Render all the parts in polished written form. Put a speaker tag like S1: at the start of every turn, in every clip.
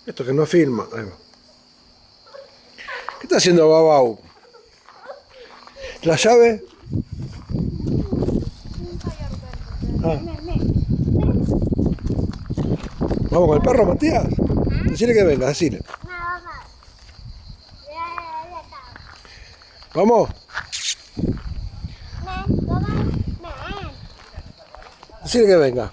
S1: Esto que no filma. Ahí va. ¿Qué está haciendo Babau? ¿La llave? Ah. ¿Vamos con el perro, Matías? Decile que venga, decile. ¿Vamos? Decile que venga.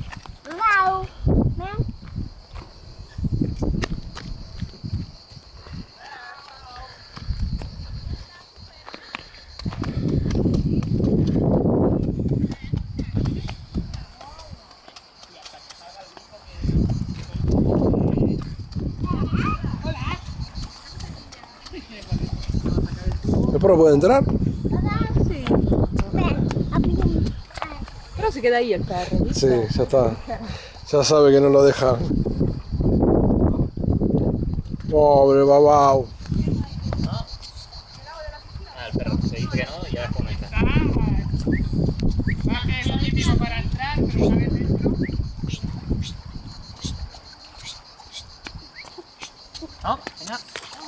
S1: ¿El perro puede entrar?
S2: Sí. Pero se queda ahí el perro, ¿viste?
S1: Sí, ya está. Ya sabe que no lo dejan. Pobre Babau.
S3: El perro se dice que no y ahora comenta.
S4: Es lo típico para entrar, pero una vez dentro.
S3: No, venga.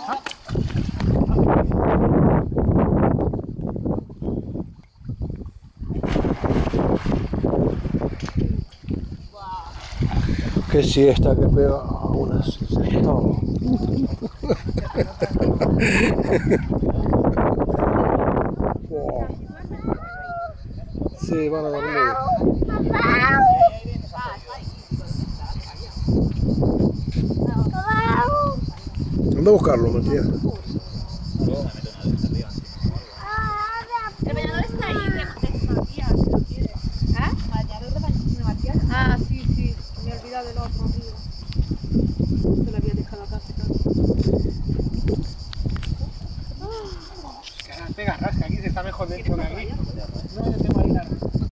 S1: Qué siesta que pega. Una siesta. Sí, van a dormir. Anda a buscarlo, Matías.
S3: Luego me meto una ducha arriba.
S2: El bañador está ahí, de Matías, si lo quieres. ¿Ah? ¿Bañador de Matías? Ah, sí, sí. Me he olvidado del otro arriba. Se lo había dejado acá.
S4: Pega rasca, aquí se está mejor dentro que aquí. No, yo tengo ahí la